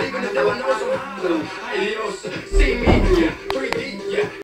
party con este banoso. Ay Dios, sí, mi